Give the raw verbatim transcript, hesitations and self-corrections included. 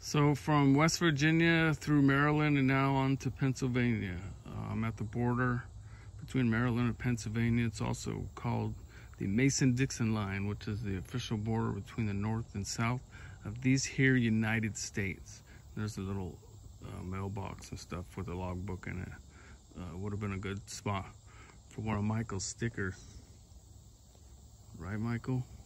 So from West Virginia through Maryland and now on to Pennsylvania. Uh, I'm at the border between Maryland and Pennsylvania. It's also called the Mason-Dixon line, which is the official border between the north and south of these here United States. There's a little uh, mailbox and stuff with a logbook in it. Uh, would have been a good spot for one of Michael's stickers. Right, Michael?